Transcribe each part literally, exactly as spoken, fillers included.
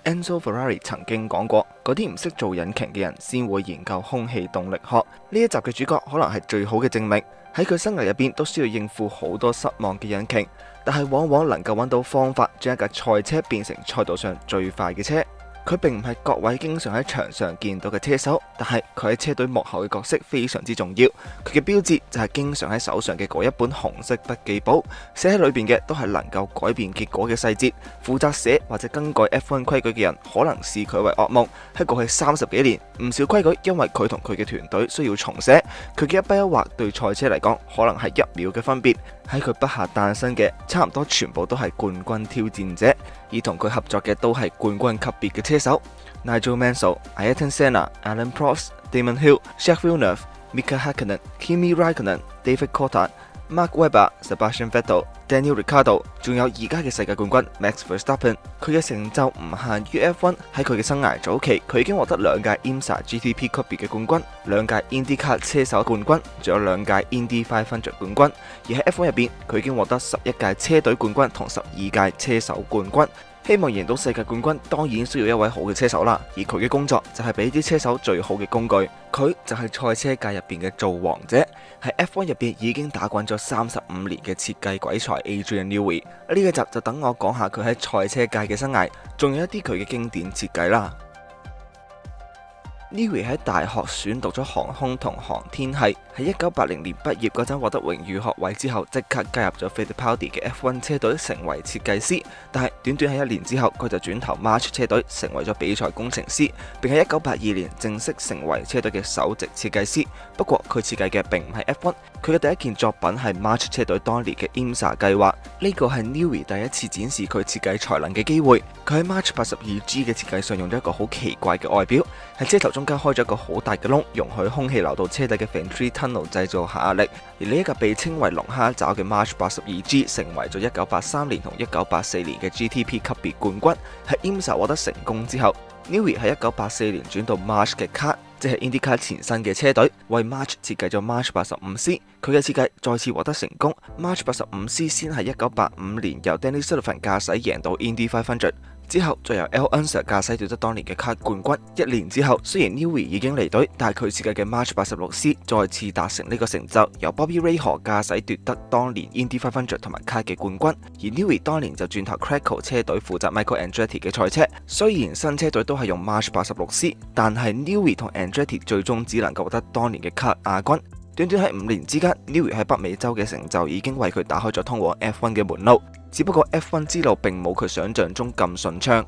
Enzo Ferrari 曾經講過，嗰啲唔識做引擎嘅人先會研究空氣動力學。呢一集嘅主角可能係最好嘅證明。喺佢生涯入邊都需要應付好多失望嘅引擎，但係往往能夠揾到方法將一架賽車變成賽道上最快嘅車。佢並唔係各位經常喺場上見到嘅車手，但係佢喺車隊幕後嘅角色非常之重要。佢嘅標誌就係經常喺手上嘅嗰一本紅色筆記簿，寫喺裏邊嘅都係能夠改變結果嘅細節。負責寫或者更改 F 一 規矩嘅人可能視佢為噩夢。喺過去三十幾年，唔少規矩因為佢同佢嘅團隊需要重寫，佢嘅一筆一畫對賽車嚟講可能係一秒嘅分別。喺佢筆下誕生嘅差唔多全部都係冠軍挑戰者，而同佢合作嘅都係冠軍級別嘅車手 Nigel Mansell、Ayrton Senna、Alain Prost、Damon Hill、Jacques Villeneuve、Mika Hakkinen、Kimi Raikkonen、David Coulthard、Mark Webber、Sebastian Vettel、Daniel Ricciardo， 仲有而家嘅世界冠軍 Max Verstappen。佢嘅成就唔限於 F 一，喺佢嘅生涯早期，佢已經獲得兩屆 I M S A G T P 級別嘅冠軍，兩屆 IndyCar 車手冠軍，仲有兩屆 Indy 五百冠軍。而喺 F 一 入邊，佢已經獲得十一屆車隊冠軍同十二屆車手冠軍。希望贏到世界冠軍，當然需要一位好嘅車手啦。而佢嘅工作就係俾啲車手最好嘅工具。佢就係賽車界入邊嘅造王者，喺 F 一 入邊已經打滾咗三十五年嘅設計鬼才 Adrian Newey。呢個集就等我講下佢喺賽車界嘅生涯，仲有一啲佢嘅經典設計啦。Newey 喺大學選讀咗航空同航天系，喺一九八零年畢業嗰陣獲得榮譽學位之後，即刻加入咗 Fittipaldi 嘅 F 一 車隊成為設計師。但係短短喺一年之後，佢就轉投 March 車隊成為咗比賽工程師，並喺一九八二年正式成為車隊嘅首席設計師。不過佢設計嘅並唔係 F 一，佢嘅第一件作品係 March 車隊當年嘅 I M S A 計劃。呢個係 Newey 第一次展示佢設計才能嘅機會。佢喺 March 八十二 G 嘅設計上用咗一個好奇怪嘅外表，喺車頭中間開咗一個好大嘅窿，容許空氣流到車底嘅 Venturi Tunnel 製造下壓力。而呢一架被稱為龍蝦爪嘅 March 八十二 G 成為咗一九八三年同一九八四年嘅 G T P 級別冠軍。喺 I M S A 獲得成功之後，Newey 喺一九八四年轉到 March 嘅 Kart， 即係 IndyCar 前身嘅車隊，為 March 設計咗 March 八十五 C。佢嘅設計再次獲得成功。March 八十五 C 先係一九八五年由 Danny Sullivan 駕駛贏到 Indy 五百。之後再由 Al Unser 駕駛奪得當年嘅卡冠軍。一年之後，雖然 Newey 已經離隊，但係佢設計嘅 March 八十六 C 再次達成呢個成就，由 Bobby Rahal 駕駛奪得當年 Indy 五百同埋卡嘅冠軍。而 Newey 當年就轉投 Crackle 車隊負責 Michael Andretti 嘅賽車。雖然新車隊都係用 March 八十六 C， 但係 Newey 同 Andretti 最終只能夠獲得當年嘅卡亞軍。短短喺五年之間 ，Newey 喺北美洲嘅成就已經為佢打開咗通往 F 一 嘅門路。只不過 F 一 之路並冇佢想象中咁順暢。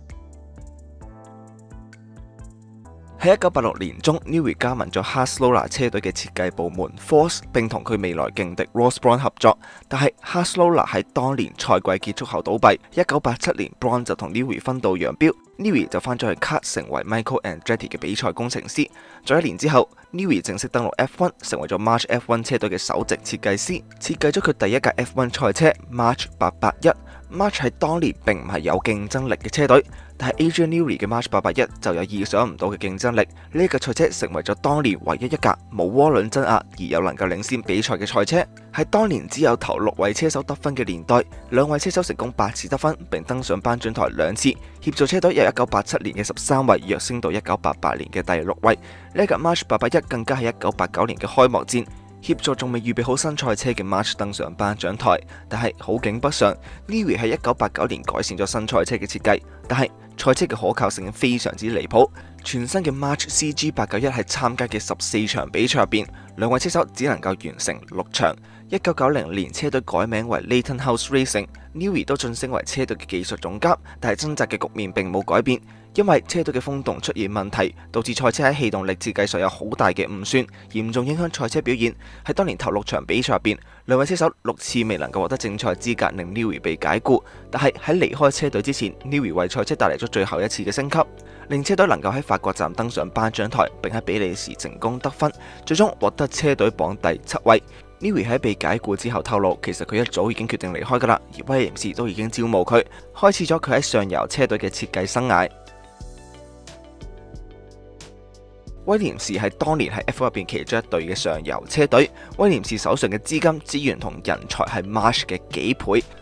喺一九八六年中 ，Newey 加盟咗 Haas-Lola 車隊嘅設計部門 Force， 並同佢未來勁敵 Ross Brawn 合作。但係 Haas-Lola 喺當年賽季結束後倒閉。一九八七年 ，Brawn 就同 Newey 分道揚鑣。Newey 就翻咗去 Kart 成為 Michael Andretti 嘅比賽工程師。再一年之後 ，Newey 正式登陸 F 一，成為咗 March F 一 車隊嘅首席設計師，設計咗佢第一架 F 一 賽車 March 八八一。March 喺當年並唔係有競爭力嘅車隊，但係 Adrian Newey 嘅 March 八八一就有意想唔到嘅競爭力。呢架賽車成為咗當年唯一一架冇渦輪增壓而又能夠領先比賽嘅賽車。喺當年只有頭六位車手得分嘅年代，兩位車手成功八次得分，並登上頒獎台兩次，協助車隊由一九八七年嘅十三位躍升到一九八八年嘅第六位。呢架 March 八八一更加係一九八九年嘅開幕戰，協助仲未預備好新賽車嘅 March 登上頒獎台。但係好景不常 ，Newey 喺一九八九年改善咗新賽車嘅設計，但係賽車嘅可靠性非常之離譜。全新嘅 March C G 八九一喺參加嘅十四場比賽入邊，兩位車手只能夠完成六場。一九九零年車隊改名為 Leyton House Racing，Newey 都晉升為車隊嘅技術總監，但係掙扎嘅局面並冇改變，因為車隊嘅風洞出現問題，導致賽車喺氣動力設計上有好大嘅誤算，嚴重影響賽車表現。喺當年頭六場比賽入邊，兩位車手六次未能夠獲得正賽資格，令 Newey 被解雇。但係喺離開車隊之前 ，Newey 為賽車帶嚟咗最後一次嘅升級，令車隊能夠喺法國站登上頒獎台，並喺比利時成功得分，最終獲得車隊榜第七位。Newey 喺被解雇之後透露，其實佢一早已經決定離開㗎啦，而威廉士都已經招募佢，開始咗佢喺上游車隊嘅設計生涯。威廉士係當年喺 F 一 入邊其中一隊嘅上游車隊，威廉士手上嘅資金、資源同人才係 March 嘅幾倍。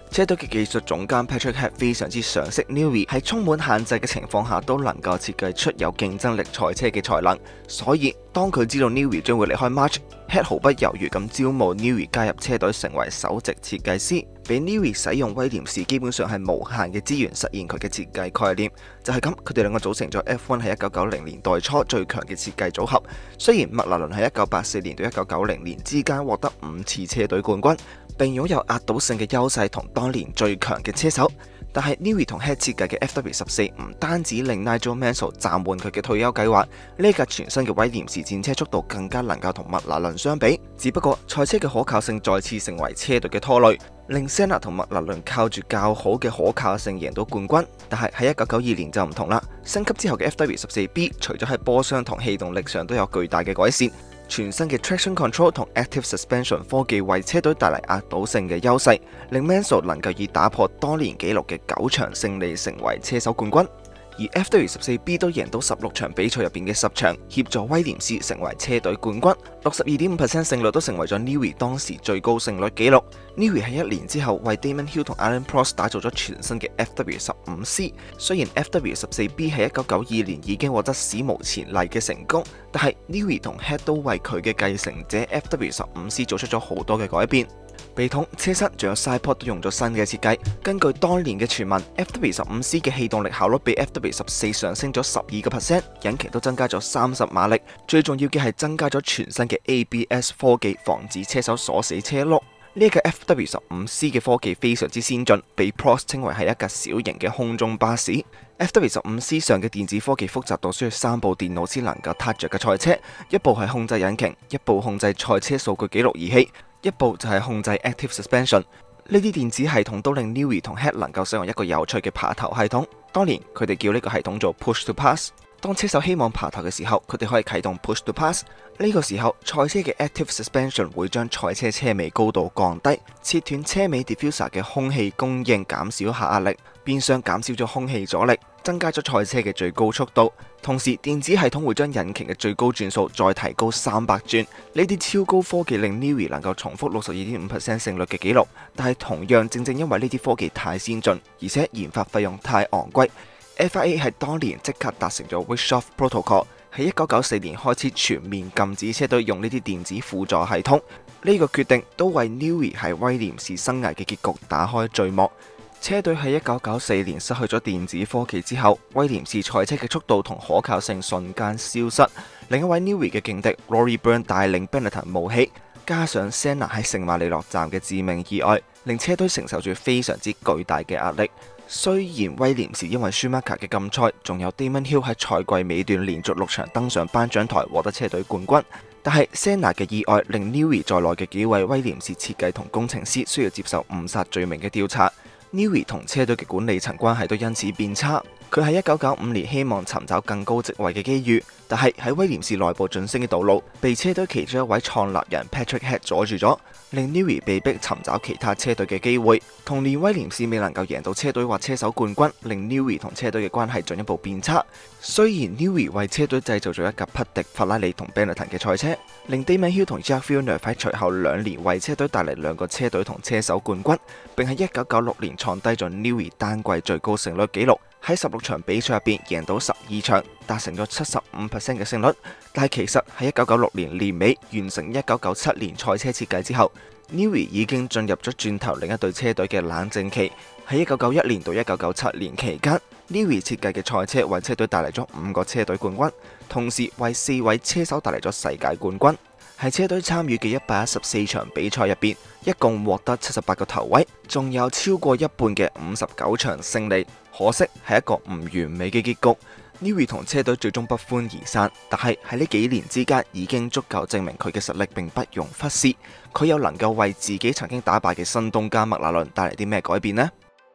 車隊嘅技術總監 Patrick Head 非常之賞識 Newey 喺充滿限制嘅情況下都能夠設計出有競爭力賽車嘅才能，所以當佢知道 Newey 將會離開 March，Head 毫不猶豫咁招募 Newey 加入車隊成為首席設計師，俾 Newey 使用威廉士基本上係無限嘅資源實現佢嘅設計概念。就係咁，佢哋兩個組成咗 F 一 喺一九九零年代初最強嘅設計組合。雖然麥拿倫喺一九八四年到一九九零年之間獲得五次車隊冠軍，並擁有壓倒性嘅優勢同當年最強嘅車手，但係 Newey 同 Head 設計嘅 F W 十四唔單止令 Nigel Mansell 暫緩佢嘅退休計劃，呢架全新嘅威廉士戰車速度更加能夠同麥拿倫相比。只不過賽車嘅可靠性再次成為車隊嘅拖累，令 Senna 同麥拿倫靠住較好嘅可靠性贏到冠軍。但係喺一九九二年就唔同啦，升級之後嘅 F W 十四 B 除咗喺波箱同氣動力上都有巨大嘅改善。全新嘅 Traction Control 同 Active Suspension 科技為車隊帶嚟壓倒性嘅優勢，令 Mansell 能夠以打破當年紀錄嘅九場勝利成為車手冠軍。而 F W 十四 B 都贏到十六場比賽入邊嘅十場，協助威廉士成為車隊冠軍。六十二點五 percent 勝率都成為咗 Newey 當時最高勝率紀錄。Newey 喺一年之後為 Damon Hill 同 Alain Prost 打造咗全新嘅 F W 十五 C。雖然 F W 十四 B 喺一九九二年已經獲得史無前例嘅成功，但係 Newey 同 Head 都為佢嘅繼承者 F W 十五 C 做出咗好多嘅改變。鼻筒、車身仲有 sidepod 都用咗新嘅設計。根據當年嘅傳聞 ，F W 十五 C 嘅氣動力效率比 F W 十四上升咗十二個 percent， 引擎都增加咗三十馬力。最重要嘅係增加咗全新嘅 A B S 科技，防止車手鎖死車轆。呢架 F W 十五 C 嘅科技非常之先進，被 Prost 稱為係一架小型嘅空中巴士。F W 十五 C 上嘅電子科技複雜到需要三部電腦先能夠撻着嘅賽車，一部係控制引擎，一部控制賽車數據記錄儀器，一部就係控制 Active Suspension。呢啲電子系統都令 Newey 同 Head 能夠使用一個有趣嘅爬頭系統。當年佢哋叫呢個系統做 Push to Pass。當車手希望爬頭嘅時候，佢哋可以啟動 Push to Pass。呢個時候，賽車嘅 Active Suspension 會將賽車車尾高度降低，切斷車尾 diffuser 嘅空氣供應，減少下壓力，變相減少咗空氣阻力，增加咗賽車嘅最高速度。同時，電子系統會將引擎嘅最高轉數再提高三百轉。呢啲超高科技令 Newey 能夠重複六十二點五 percent 勝率嘅紀錄，但係同樣正正因為呢啲科技太先進，而且研發費用太昂貴。F I A 喺當年即刻達成咗 Wischoff Protocol， 喺一九九四年開始全面禁止車隊用呢啲電子輔助系統。呢個決定都為 Newey 喺威廉士生涯嘅結局打開序幕。車隊喺一九九四年失去咗電子科技之後，威廉士賽車嘅速度同可靠性瞬間消失。另一位 Newey 嘅勁敵 Rory Byrne 帶領 Benetton 冒起，加上 Senna 喺聖馬力諾站嘅致命意外，令車隊承受住非常之巨大嘅壓力。雖然威廉士因為 Schumacher 嘅禁賽，仲有 Damon Hill 喺賽季尾段連續六場登上頒獎台獲得車隊冠軍，但係 Senna 嘅意外令 Newey 在內嘅幾位威廉士設計同工程師需要接受誤殺罪名嘅調查。Newey 同車隊嘅管理層關係都因此變差。佢喺一九九五年希望尋找更高職位嘅機遇，但係喺威廉士內部晉升嘅道路被車隊其中一位創立人 Patrick Head 阻住咗，令 Newey 被逼尋找其他車隊嘅機會。同年威廉士未能夠贏到車隊或車手冠軍，令 Newey 同車隊嘅關係進一步變差。雖然 Newey 為車隊製造咗一架匹敵法拉利同 Benetton 嘅賽車，令 Damon Hill 同 Jacques Villeneuve 喺隨後兩年為車隊帶嚟兩個車隊同車手冠軍，並喺一九九六年創低咗 Newey 單季最高勝率紀錄。喺十六場比賽入邊贏到十二場，達成咗七十五 percent 嘅勝率。但係其實喺一九九六年年尾完成一九九七年賽車設計之後， Newey 已經進入咗轉頭另一隊車隊嘅冷靜期。喺一九九一年到一九九七年期間， Newey 設計嘅賽車為車隊帶嚟咗五個車隊冠軍，同時為四位車手帶嚟咗世界冠軍。喺車隊參與嘅一百一十四場比賽入邊，一共獲得七十八個頭位，仲有超過一半嘅五十九場勝利。可惜係一個唔完美嘅結局。Newey 同車隊最終不歡而散，但係喺呢幾年之間已經足夠證明佢嘅實力並不容忽視。佢又能夠為自己曾經打敗嘅新東家麥拿倫帶嚟啲咩改變呢？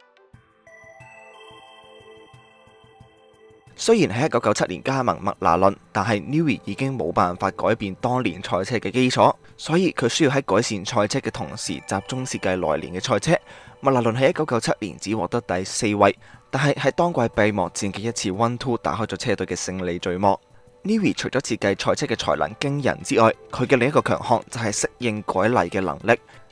雖然喺一九九七年加盟麥拿倫，但係 Newey 已經冇辦法改變當年賽車嘅基礎，所以佢需要喺改善賽車嘅同時集中設計來年嘅賽車。麥拿倫喺一九九七年只獲得第四位，但係喺當季閉幕戰嘅一次 one two 打開咗車隊嘅勝利序幕。Newey 除咗設計賽車嘅才能驚人之外，佢嘅另一個強項就係適應改例嘅能力。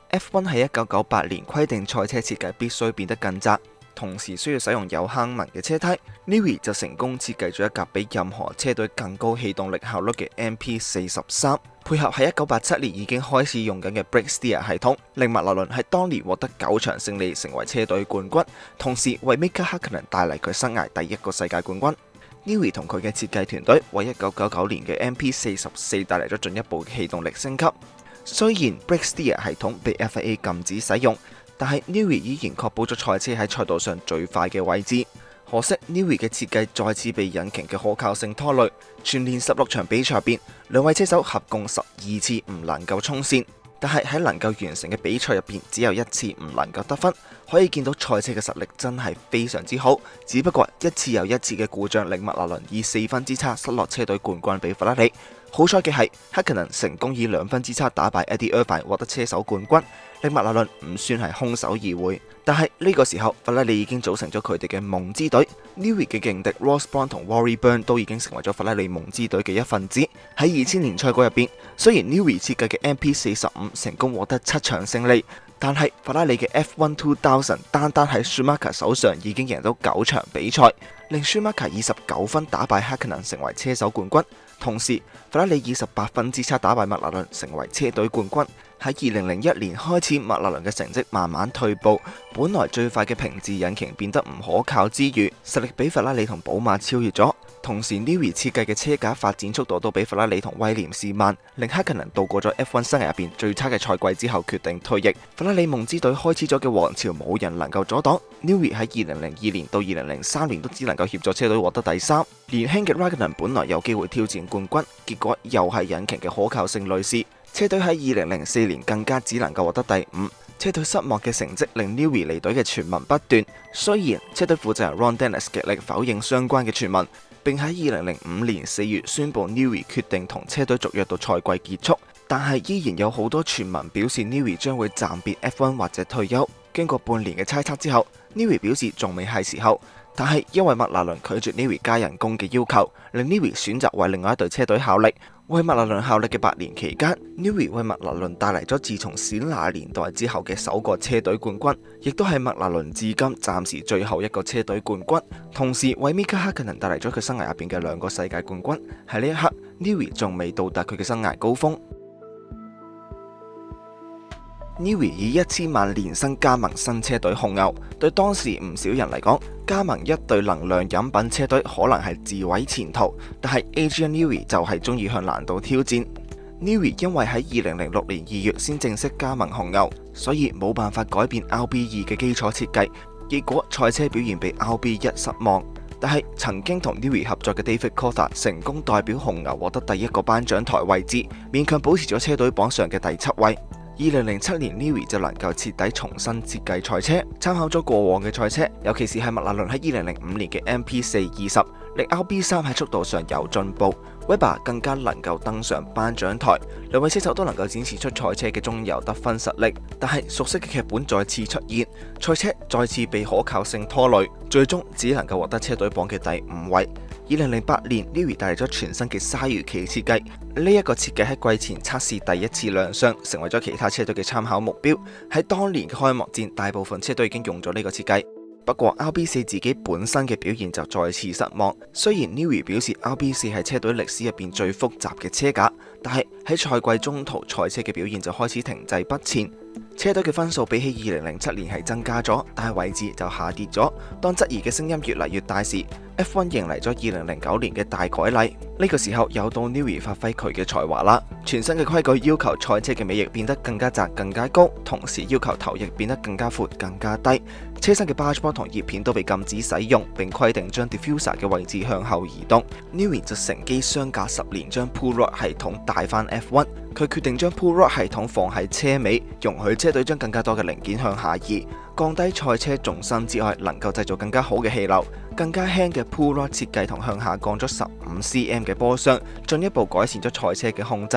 F 一 喺一九九八年規定賽車設計必須變得更窄，同時需要使用有坑紋嘅車胎。Newey 就成功設計咗一架比任何車隊更高氣動力效率嘅 M P 四十三，配合喺一九八七年已經開始用緊嘅 Brake Steer 系統，令麥拿倫喺當年獲得九場勝利，成為車隊冠軍，同時為 Mika Hakkinen 帶嚟佢生涯第一個世界冠軍。Newey 同佢嘅設計團隊為一九九九年嘅 M P 四十四帶嚟咗進一步嘅氣動力升級。雖然 Brake Steer 系統被 F I A 禁止使用，但係 Newey 依然確保咗賽車喺賽道上最快嘅位置。可惜 Newey 嘅設計再次被引擎嘅可靠性拖累，全年十六場比賽入邊，兩位車手合共十二次唔能夠衝線，但係喺能夠完成嘅比賽入邊，只有一次唔能夠得分。可以見到賽車嘅實力真係非常之好，只不過一次又一次嘅故障令麥拿倫以四分之差失落車隊冠軍俾法拉利。好彩嘅係 Hakkinen 成功以兩分之差打敗 Eddie Irvine 獲得車手冠軍，令麥拿倫唔算係空手而回。但係呢個時候，法拉利已經組成咗佢哋嘅夢之隊。Newey 嘅勁敵 Ross Brawn 同 Rory Byrne 都已經成為咗法拉利夢之隊嘅一份子。喺二千年賽季入邊，雖然 Newey 設計嘅 M P 四十五成功獲得七場勝利，但係法拉利嘅 F 一 二千單單喺 Schumacher 手上已經贏到九場比賽，令 Schumacher 以十九分打敗 Hakkinen 成為車手冠軍。同時，法拉利以十八分之差打敗麥拿倫成為車隊冠軍。喺二零零一年開始，麥拿倫嘅成績慢慢退步，本來最快嘅平治引擎變得唔可靠之餘，實力比法拉利同寶馬超越咗。同時 Newey 設計嘅車架發展速度都比法拉利同威廉士慢，令 Hakkinen 度過咗 F 一 生涯入邊最差嘅賽季之後決定退役。法拉利夢之隊開始咗嘅王朝冇人能夠阻擋。Newey 喺二零零二年到二零零三年都只能夠協助車隊獲得第三。年輕嘅 Raikkonen 本來有機會挑戰冠軍，結果又係引擎嘅可靠性類似，車隊喺二零零四年更加只能夠獲得第五。車隊失望嘅成績令 Newey 離隊嘅傳聞不斷，雖然車隊負責人 Ron Dennis 極力否認相關嘅傳聞，並喺二零零五年四月宣布 Newey 決定同車隊續約到賽季結束，但係依然有好多傳聞表示 Newey 將會暫別 F 一 或者退休。經過半年嘅猜測之後， Newey 表示仲未係時候，但係因為麥拿倫拒絕 Newey 加人工嘅要求，令 Newey 選擇為另外一隊車隊效力。為麥拿倫效力嘅八年期間， Newey 為麥拿倫帶嚟咗自從史拿年代之後嘅首個車隊冠軍，亦都係麥拿倫至今暫時最後一個車隊冠軍，同時為 Mika Hakkinen 帶嚟咗佢生涯入邊嘅兩個世界冠軍。喺呢一刻 Newey 仲未到達佢嘅生涯高峰。Newey 以一千萬年薪加盟新車隊紅牛，對當時唔少人嚟講，加盟一隊能量飲品車隊可能係自毀前途。但係 Adrian Newey 就係中意向難度挑戰。Newey 因為喺二零零六年二月先正式加盟紅牛，所以冇辦法改變 R B 二嘅基礎設計，結果賽車表現被 R B 一失望。但係曾經同 Newey 合作嘅 David Coulthard 成功代表紅牛獲得第一個頒獎台位置，勉強保持咗車隊榜上嘅第七位。二零零七年 Newey 就能夠徹底重新設計賽車，參考咗過往嘅賽車，尤其是係麥拿倫喺二零零五年嘅 M P 四二十，令 R B 三喺速度上有進步。Webber 更加能夠登上頒獎台，兩位車手都能夠展示出賽車嘅中游得分實力。但係熟悉嘅劇本再次出現，賽車再次被可靠性拖累，最終只能夠獲得車隊榜嘅第五位。二零零八年 Newey 帶嚟咗全新嘅鯊魚鰭設計，呢、這、一個設計喺季前測試第一次亮相，成為咗其他車隊嘅參考目標。喺當年嘅開幕戰，大部分車隊已經用咗呢個設計。不過 R B 四自己本身嘅表現就再次失望。雖然 Newey 表示 R B 四係車隊歷史入邊最複雜嘅車架，但係喺賽季中途賽車嘅表現就開始停滯不前。車隊嘅分數比起二零零七年係增加咗，但係位置就下跌咗。當質疑嘅聲音越嚟越大時， F 一 迎嚟咗二零零九年嘅大改例。呢、這個時候又到 Newey 發揮佢嘅才華啦。全新嘅規矩要求賽車嘅尾翼變得更加窄、更加高，同時要求頭翼變得更加闊、更加低。車身嘅 barge board 同葉片都被禁止使用，並規定將 diffuser 嘅位置向後移動。Newey 就乘機相隔十年將 pull rod 系統帶翻 F 一。佢決定將 pull rod 系統放喺車尾，容許車隊將更加多嘅零件向下移，降低賽車重心之外，能夠製造更加好嘅氣流。更加輕嘅 pull rod 設計同向下降咗十五 cm 嘅波箱，進一步改善咗賽車嘅控制。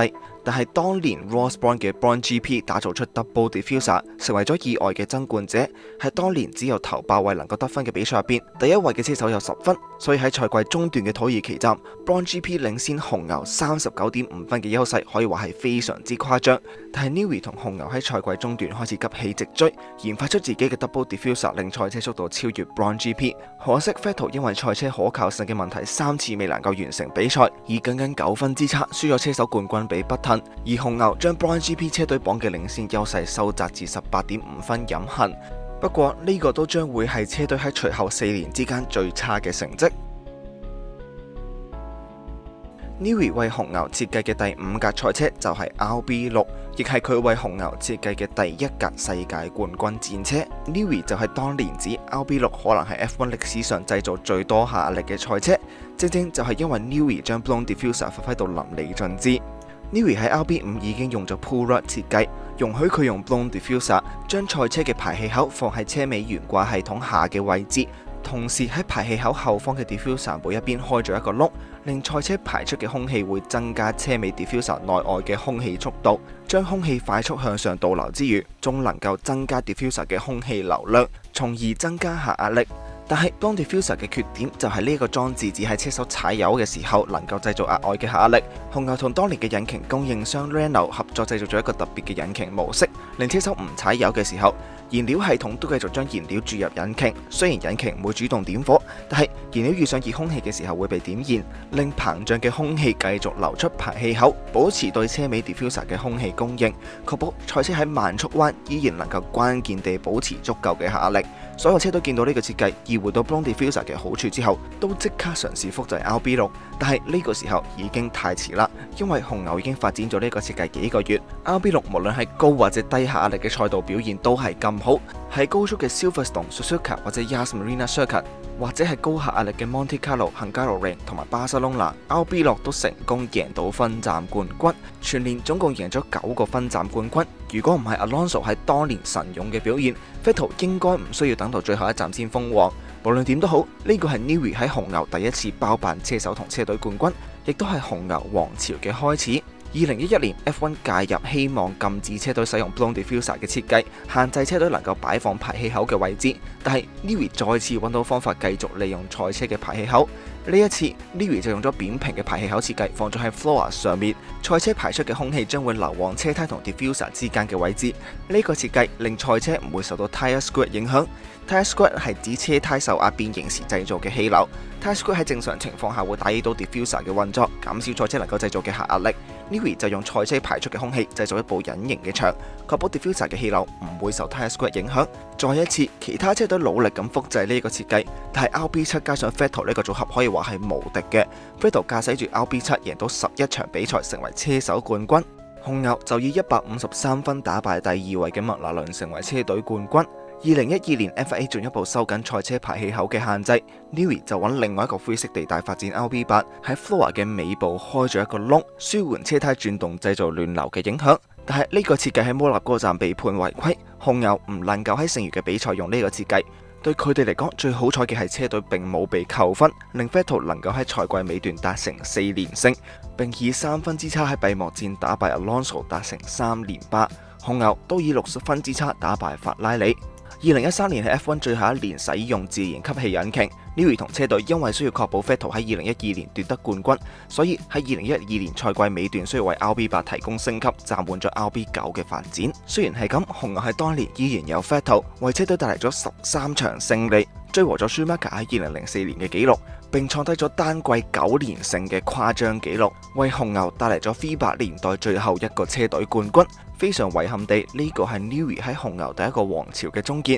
但係當年 Ross Brawn 嘅 Brawn G P 打造出 Double Diffuser， 成為咗意外嘅爭冠者。喺當年只有頭八位能夠得分嘅比賽入邊，第一位嘅車手有十分，所以喺賽季中段嘅土耳其站 ，Brawn G P 領先紅牛三十九點五分嘅優勢，可以話係非常之誇張。但係 Newey 同紅牛喺賽季中段開始急起直追，研發出自己嘅 Double Diffuser， 令賽車速度超越 Brawn G P。可惜 Vettel 因為賽車可靠性嘅問題，三次未能夠完成比賽，以僅僅九分之差輸咗車手冠軍俾 Button。而紅牛將 Brawn G P 車隊榜嘅領先優勢收窄至十八點五分飲恨。不過呢個都將會係車隊喺隨後四年之間最差嘅成績。Newey 為紅牛設計嘅第五架賽車就係 R B 六，亦係佢為紅牛設計嘅第一架世界冠軍戰車。Newey 就係當年指 R B 六可能係 F 一 歷史上製造最多下壓力嘅賽車，正正就係因為 Newey 將 Blown Diffuser 發揮到淋漓盡致。Newey 喺 R B 五已經用咗 Pull Rod 設計，容許佢用 Blown Diffuser 將賽車嘅排氣口放喺車尾懸掛系統下嘅位置，同時喺排氣口後方嘅 Diffuser 每一邊開咗一個窿，令賽車排出嘅空氣會增加車尾 Diffuser 內外嘅空氣速度，將空氣快速向上導流之餘，仲能夠增加 Diffuser 嘅空氣流量，從而增加下壓力。但係 Blown Diffuser 嘅缺點就係呢個裝置只喺車手踩油嘅時候能夠製造額外嘅下壓力。紅牛同當年嘅引擎供應商 Renault 合作製造咗一個特別嘅引擎模式，令車手唔踩油嘅時候，燃料系統都繼續將燃料注入引擎。雖然引擎唔會主動點火，但係燃料遇上熱空氣嘅時候會被點燃，令膨脹嘅空氣繼續流出排氣口，保持對車尾 Diffuser 嘅空氣供應，確保賽車喺慢速彎依然能夠關鍵地保持足夠嘅下壓力。所有車都見到呢個設計，意會到 Blown Diffuser 嘅好處之後，都即刻嘗試複製 R B 六，但係呢個時候已經太遲啦，因為紅牛已經發展咗呢個設計幾個月。R B 六無論係高或者低下壓力嘅賽道表現都係咁好，喺高速嘅 Silverstone、Suzuka 或者 Yas Marina Circuit， 或者係高下壓力嘅 Monte Carlo、Hungaroring 同埋巴塞隆拿 ，R B 六都成功贏到分站冠軍，全年總共贏咗九個分站冠軍。如果唔係 Alonso 喺當年神勇嘅表現， Vettel 應該唔需要等到最後一站先封王。無論點都好，呢個係 Newey 喺紅牛第一次包辦車手同車隊冠軍，亦都係紅牛王朝嘅開始。二零一一年 F 一 介入，希望禁止車隊使用 Blown Diffuser 嘅設計，限制車隊能夠擺放排氣口嘅位置。但係 Newey 再次揾到方法，繼續利用賽車嘅排氣口。呢一次 Newey 就用咗扁平嘅排氣口設計，放咗喺 floor 上面，賽車排出嘅空氣將會流往車胎同 Diffuser 之間嘅位置。呢、這個設計令賽車唔會受到 Tire Squirt 影響。Tire Squirt 係指車胎受壓變形時製造嘅氣流。Tire Squirt 喺正常情況下會打擾到 Diffuser 嘅運作，減少賽車能夠製造嘅下壓力。Newey 就用賽車排出嘅空氣製造一部隱形嘅牆，確保 Diffuser 嘅氣流唔會受 Tire Squirt 影響。再一次，其他車隊努力咁複製呢個設計，但係 R B 七加上 Vettel 呢個組合可以話係無敵嘅。Vettel 駕駛住 R B 七贏到十一場比賽，成為車手冠軍。紅牛就以一百五十三分打敗第二位嘅麥拿倫，成為車隊冠軍。二零一二年 F 一 進一步收緊賽車排氣口嘅限制 ，Newey 就揾另外一個灰色地帶發展 R B 八，喺 floor 嘅尾部開咗一個窿，舒緩車胎轉動製造亂流嘅影響。但係呢個設計喺摩納哥站被判違規，紅牛唔能夠喺剩餘嘅比賽用呢個設計。對佢哋嚟講，最好彩嘅係車隊並冇被扣分，令 Vettel 能夠喺賽季尾段達成四連勝，並以三分之差喺閉幕戰打敗 Alonso 達成三連霸。紅牛都以六十分之差打敗法拉利。二零一三年係 F 一 最後一年使用自然吸氣引擎 ，Newey 同車隊因為需要確保 Vettel 喺二零一二年奪得冠軍，所以喺二零一二年賽季尾段需要為 R B 八提供升級，暫緩咗 R B 九嘅發展。雖然係咁，紅牛喺當年依然有 Vettel 為車隊帶嚟咗十三場勝利，追和咗 Schumacher 喺二零零四年嘅紀錄，並創低咗單季九連勝嘅誇張紀錄，為紅牛帶嚟咗 V 八年代最後一個車隊冠軍。非常遺憾地，呢、這個係 Newey 喺紅牛第一個王朝嘅終結。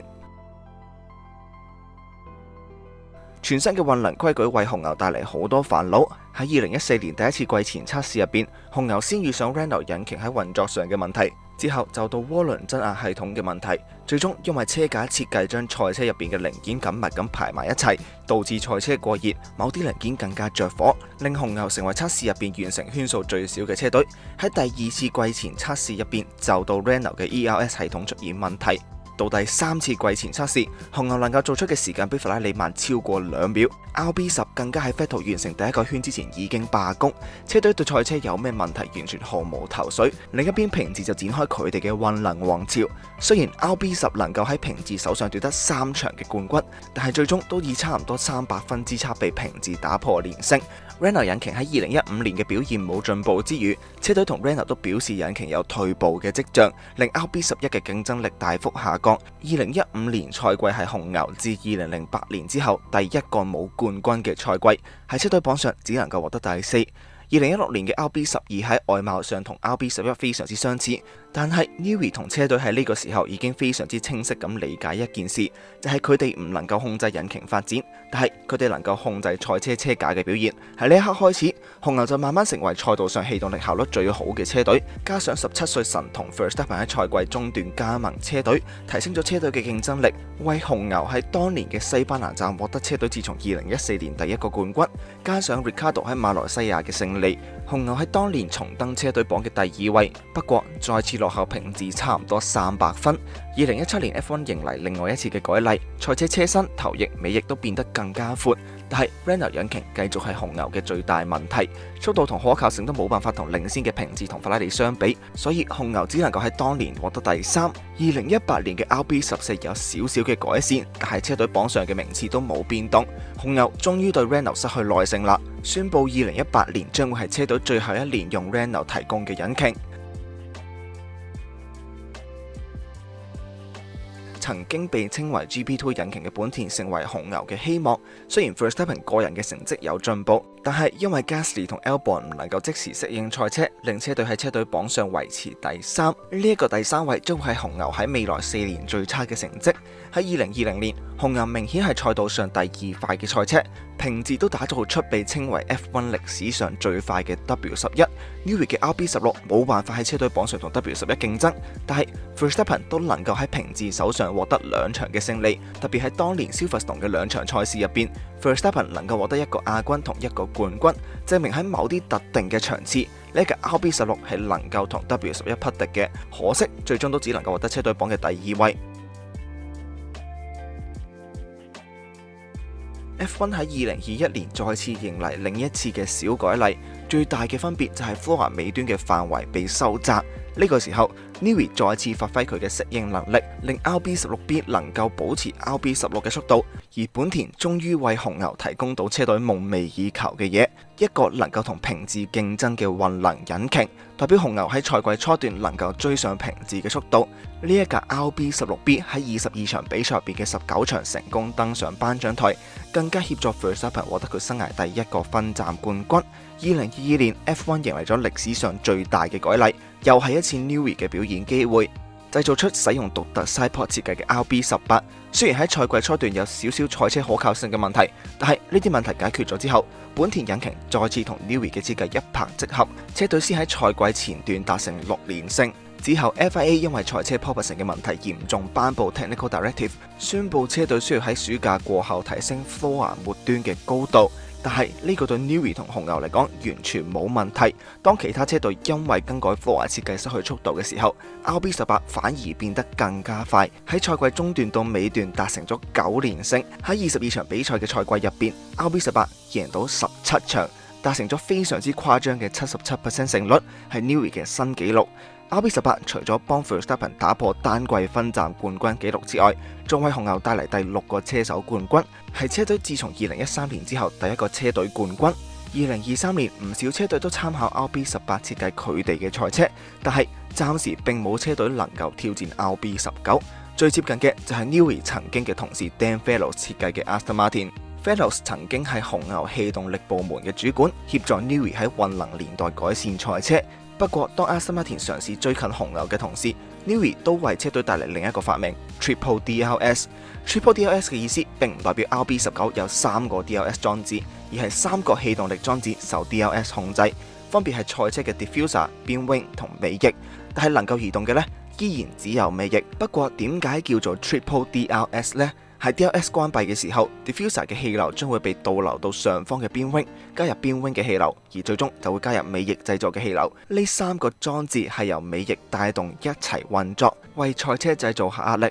全新嘅混能規矩為紅牛帶嚟好多煩惱。喺二零一四年第一次季前測試入邊，紅牛先遇上 Renault 引擎喺運作上嘅問題，之後就到渦輪增壓系統嘅問題，最終因為車架設計將賽車入邊嘅零件緊密咁排埋一齊，導致賽車過熱，某啲零件更加着火，令紅牛成為測試入邊完成圈數最少嘅車隊。喺第二次季前測試入邊就到 Renault 嘅 E R S 系統出現問題。 到第三次季前測試，紅牛能夠做出嘅時間比法拉利慢超過兩秒。R B 十更加喺 Vettel 完成第一個圈之前已經罷工，車隊對賽車有咩問題完全毫無頭緒。另一邊平治就展開佢哋嘅混能王朝。雖然 R B 十能夠喺平治手上奪得三場嘅冠軍，但係最終都以差唔多三百分之差被平治打破連勝。Renault 引擎喺二零一五年嘅表現冇進步之餘，車隊同 Renault 都表示引擎有退步嘅跡象，令 R B 十一嘅競爭力大幅下降。二零一五年賽季係紅牛自二零零八年之後第一個冇冠軍嘅賽季，喺車隊榜上只能夠獲得第四。二零一六年嘅 R B 十二喺外貌上同 R B 十一非常之相似，但係 Newey 同車隊喺呢個時候已經非常之清晰咁理解一件事，就係佢哋唔能夠控制引擎發展，但係佢哋能夠控制賽車車架嘅表現。喺呢一刻開始，紅牛就慢慢成為賽道上氣動力效率最好嘅車隊，加上十七歲神童 Verstappen 喺賽季中段加盟車隊，提升咗車隊嘅競爭力，為紅牛喺當年嘅西班牙站獲得車隊自從二零一四年第一個冠軍，加上 Ricciardo 喺馬來西亞嘅勝利，紅牛喺當年重登車隊榜嘅第二位，不過再次落後平治差唔多三百分。二零一七年 F 一 迎嚟另外一次嘅改例，賽車車身、頭翼、尾翼都變得更加闊，但係 Renault 引擎繼續係紅牛嘅最大問題，速度同可靠性都冇辦法同領先嘅平治同法拉利相比，所以紅牛只能夠喺當年獲得第三。二零一八年嘅 R B 十四有少少嘅改善，但係車隊榜上嘅名次都冇變動。紅牛終於對 Renault 失去耐性啦，宣布二零一八年將會係車隊最後一年用 Renault 提供嘅引擎。曾經被稱為 G P 二 引擎嘅本田成為紅牛嘅希望，雖然 Verstappen 個人嘅成績有進步，但係因為 Gasly 同 Albon 唔能夠即時適應賽車，令車隊喺車隊榜上維持第三。呢一個第三位將會係紅牛喺未來四年最差嘅成績。喺二零二零年，紅牛明顯係賽道上第二快嘅賽車，平治都打造出被稱為 F 一 歷史上最快嘅 W 十一。Newey 嘅 R B 十六冇辦法喺車隊榜上同 W 十一競爭，但係 Verstappen 都能夠喺平治手上獲得兩場嘅勝利，特別喺當年 Silverstone 嘅兩場賽事入邊 ，Verstappen 能夠獲得一個亞軍同一個冠軍，證明喺某啲特定嘅場次，呢一架 R B 十六係能夠同 W 十一匹敵嘅。可惜最終都只能夠獲得車隊榜嘅第二位。F 一 喺二零二一年再次迎嚟另一次嘅小改例，最大嘅分別就係 floor 尾端嘅範圍被收窄。呢個時候 Newey 再次發揮佢嘅適應能力，令 R B 十六 B 能夠保持 R B 十六嘅速度，而本田終於為紅牛提供到車隊夢寐以求嘅嘢，一個能夠同平治競爭嘅混能引擎，代表紅牛喺賽季初段能夠追上平治嘅速度。呢一架 R B 十六 B 喺二十二場比賽入邊嘅十九場成功登上頒獎台，更加協助 Verstappen 獲得佢生涯第一個分站冠軍。二零二二年 F 一 迎嚟咗歷史上最大嘅改例，又係一次 Newey 嘅表現機會，製造出使用獨特 Sidepod 設計嘅 R B 十八。雖然喺賽季初段有少少賽車可靠性嘅問題，但係呢啲問題解決咗之後，本田引擎再次同 Newey 嘅設計一拍即合，車隊先喺賽季前段達成六連勝。之後 F I A 因為賽車 porpoising 嘅問題嚴重頒布 Technical Directive， 宣布車隊需要喺暑假過後提升 floor 末端嘅高度。但係呢個對 Newey 同紅牛嚟講完全冇問題。當其他車隊因為更改 floor 設計失去速度嘅時候 ，R B 十八反而變得更加快。喺賽季中段到尾段達成咗九連勝。喺二十二場比賽嘅賽季入邊 ，R B 十八贏到十七場，達成咗非常之誇張嘅七十七 percent 勝率，係 Newey 嘅新紀錄。R B 十八除咗幫 Verstappen 打破單季分站冠軍紀錄之外，仲為紅牛帶嚟第六個車手冠軍，係車隊自從二零一三年之後第一個車隊冠軍。二零二三年唔少車隊都參考 R B 十八設計佢哋嘅賽車，但係暫時並冇車隊能夠挑戰 R B 十九。最接近嘅就係 Newey 曾經嘅同事 Dan Fellows 設計嘅 Aston Martin。Fellows 曾經係紅牛氣動力部門嘅主管，協助 Newey 喺混能年代改善賽車。不過，當 Aston Martin 嘗試追近紅牛嘅同時 ，Newey 都為車隊帶嚟另一個發明 Triple D R S。Triple D R S 嘅意思並唔代表 R B 十九有三個 D R S 裝置，而係三個氣動力裝置受 D R S 控制，分別係賽車嘅 Diffuser、邊 wing 同尾翼。但係能夠移動嘅呢，依然只有尾翼。不過點解叫做 Triple D R S 呢？喺 D R S 關閉嘅時候 ，diffuser 嘅氣流將會被導流到上方嘅邊 wing， 加入邊 wing 嘅氣流，而最終就會加入尾翼製造嘅氣流。呢三個裝置係由尾翼帶動一齊運作，為賽車製造下壓力。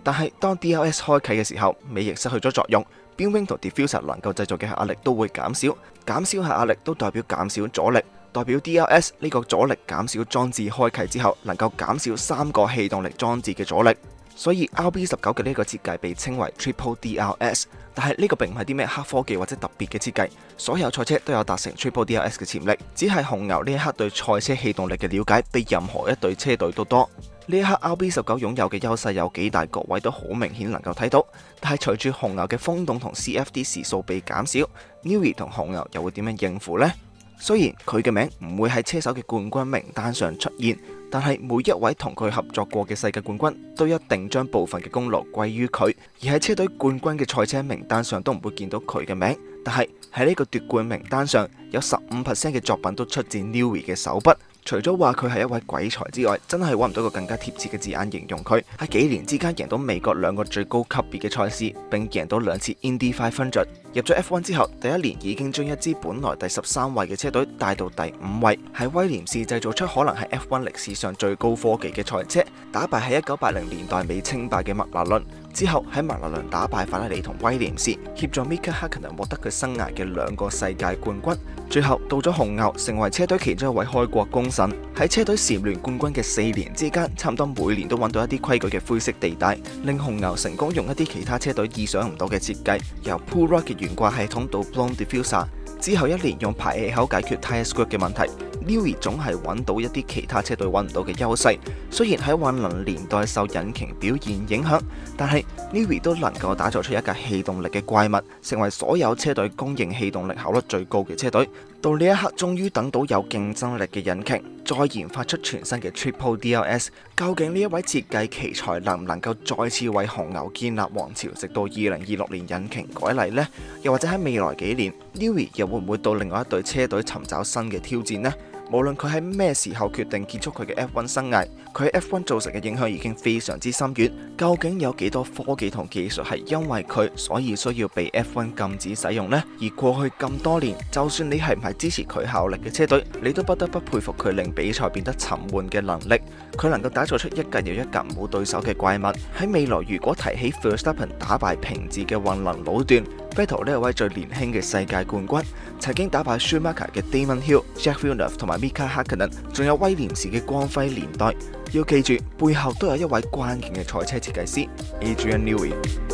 但係當 D R S 開啟嘅時候，尾翼失去咗作用，邊 wing 同 diffuser 能夠製造嘅壓力都會減少，減少下壓力都代表減少阻力，代表 D R S 呢個阻力減少裝置開啟之後，能夠減少三個氣動力裝置嘅阻力。所以 R B 十九嘅呢個設計被稱為 Triple D R S， 但係呢個並唔係啲咩黑科技或者特別嘅設計，所有賽車都有達成 Triple D R S 嘅潛力，只係紅牛呢一刻對賽車氣動力嘅了解比任何一隊車隊都多。呢一刻 R B 十九擁有嘅優勢有幾大，各位都好明顯能夠睇到。但係隨住紅牛嘅風洞同 C F D 時數被減少 ，Newey 同紅牛又會點樣應付呢？雖然佢嘅名唔會喺車手嘅冠軍名單上出現，但係每一位同佢合作過嘅世界冠軍都一定將部分嘅功勞歸於佢，而喺車隊冠軍嘅賽車名單上都唔會見到佢嘅名。但係喺呢個奪冠名單上，有十五 percent 嘅作品都出自 Newey 嘅手筆。除咗話佢係一位鬼才之外，真係揾唔到個更加貼切嘅字眼形容佢。喺幾年之間贏到美國兩個最高級別嘅賽事，並贏到兩次 Indy five hundred。入咗 F 一 之後，第一年已經將一支本來第十三位嘅車隊帶到第五位，喺威廉士製造出可能係 F 一 歷史上最高科技嘅賽車，打敗喺一九八零年代尾稱霸嘅麥拿倫。之後喺麥拿倫打敗法拉利同威廉士，協助 Mika Hakkinen 獲得佢生涯嘅兩個世界冠軍。最後到咗紅牛，成為車隊其中一位開國功臣。喺車隊蟬聯冠軍嘅四年之間，差唔多每年都揾到一啲規矩嘅灰色地帶，令紅牛成功用一啲其他車隊意想唔到嘅設計，由 pull rod 嘅懸掛系統到 blown diffuser。之後一年用排氣口解決 tyre squirt 嘅問題。Newey 總係揾到一啲其他車隊揾唔到嘅優勢，雖然喺混能年代受引擎表現影響，但係 Newey 都能夠打造出一架氣動力嘅怪物，成為所有車隊公認氣動力效率最高嘅車隊。到呢一刻，終於等到有競爭力嘅引擎，再研發出全新嘅 Triple D R S。究竟呢一位設計奇才能唔能夠再次為紅牛建立王朝，直到二零二六年引擎改例呢？又或者喺未來幾年 Newey 又會唔會到另外一隊車隊尋找新嘅挑戰呢？無論佢喺咩時候決定結束佢嘅 F 一 生涯，佢喺 F 一 造成嘅影響已經非常之深遠。究竟有幾多科技同技術係因為佢所以需要被 F 一 禁止使用呢？而過去咁多年，就算你係唔係支持佢效力嘅車隊，你都不得不佩服佢令比賽變得沉悶嘅能力。佢能夠打造出一格又一格冇對手嘅怪物。喺未來如果提起 Verstappen 打敗平治嘅混能壟斷， Vettel 呢一位最年輕嘅世界冠軍，曾經打敗 Schumacher 嘅 Damon Hill、Jacques Villeneuve 同埋 Mika Hakkinen， 仲有威廉士嘅光輝年代。要記住，背後都有一位關鍵嘅賽車設計師 Adrian Newey。